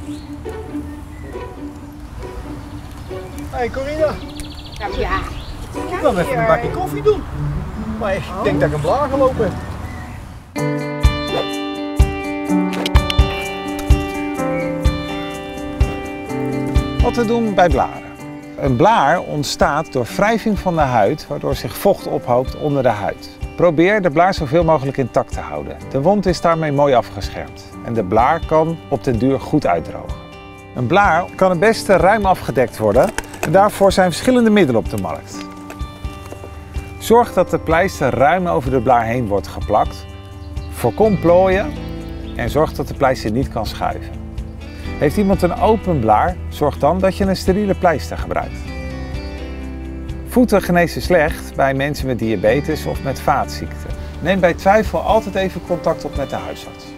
Hey Corina, Ja. ik wil even een bakje koffie doen. Maar ik denk dat ik een blaar gelopen heb. Wat we doen bij blaren. Een blaar ontstaat door wrijving van de huid, waardoor zich vocht ophoopt onder de huid. Probeer de blaar zoveel mogelijk intact te houden. De wond is daarmee mooi afgeschermd en de blaar kan op den duur goed uitdrogen. Een blaar kan het beste ruim afgedekt worden en daarvoor zijn verschillende middelen op de markt. Zorg dat de pleister ruim over de blaar heen wordt geplakt. Voorkom plooien en zorg dat de pleister niet kan schuiven. Heeft iemand een open blaar, zorg dan dat je een steriele pleister gebruikt. Voeten genezen slecht bij mensen met diabetes of met vaatziekten. Neem bij twijfel altijd even contact op met de huisarts.